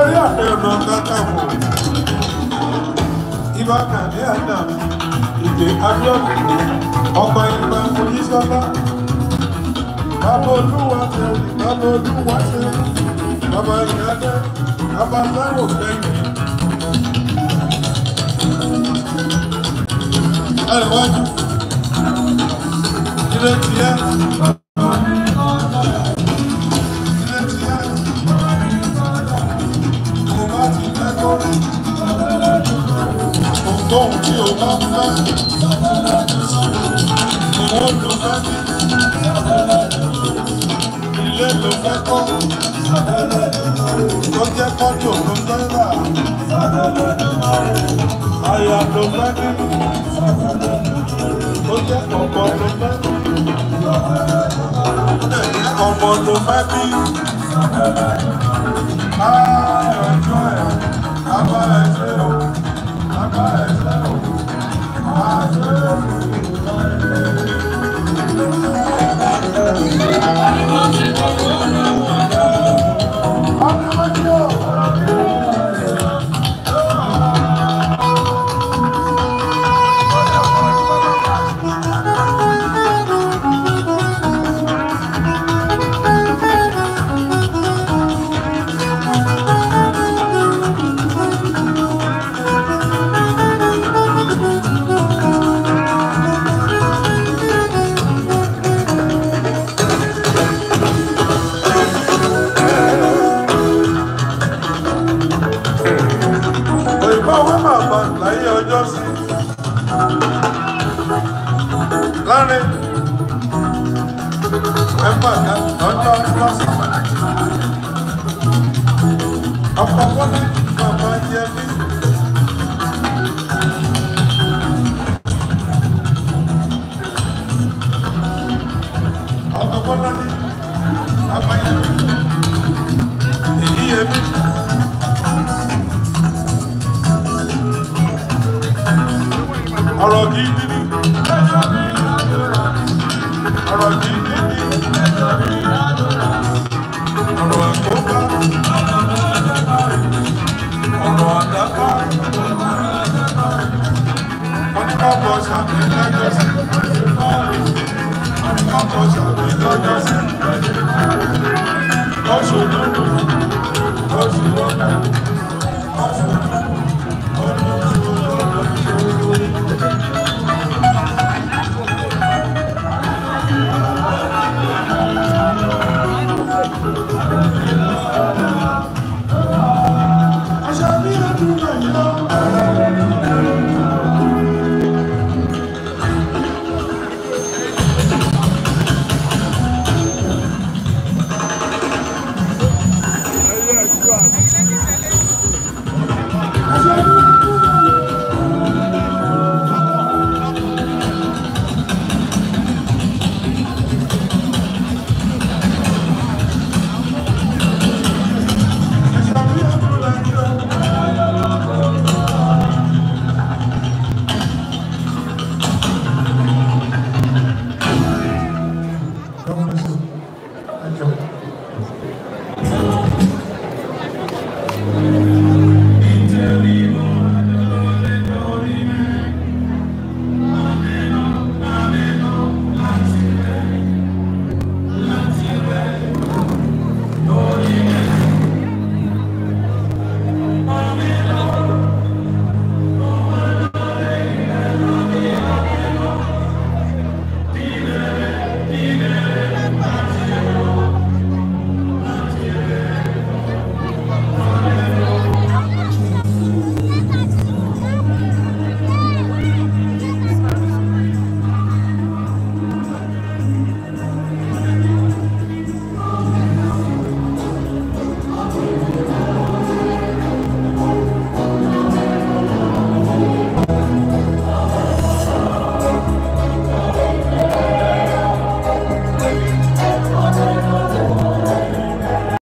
Iba Gani Adams, Iba Baba Olúwa ṣe o, Baba Olúwa ṣe o, Baba Ìyáde, Baba Lẹ́rò lẹ́yìn. Ẹ̀wájú, ilé tiẹ̀. Ilé tiẹ̀. Mo bá ti lẹ́kọ̀ọ́. Ohun tí o bá fẹ́. Owó ló fẹ́ bí. Ilé ló fẹ́ kọ́, tó jẹ́ kọ́jọ ló fẹ́ rà, àyà ló fẹ́ ní, tó jẹ́ ọ̀pọ̀ ló fẹ́ ní, ọmọ ló fẹ́ bí. Ọjọ́ ẹ̀, abá ẹ̀ ṣe o, abá ẹ̀ ṣe o, láyé ọjọ́ sí láàrin ẹgbà lọ́jọ́ lọ́sí ọ̀pọ̀pọ̀ ní bàbá jẹ́ bí ọ̀pọ̀pọ̀ ní bàbá jẹ́ bí èyí ẹbí. Ọ̀rọ̀ gidi ni, ọ̀rọ̀ gidi ni, ọ̀rọ̀ àkókò, ọ̀rọ̀ àdáká, wọ́n ní káàbọ̀ sàmì lọ́jọ́ sí, wọ́n ní káàbọ̀ sàmì lọ́jọ́ sí, lọ́sọ̀ lọ́dọ̀, lọ́sọ̀ lọ́dọ̀, lọ́sọ̀ lọ́dọ̀.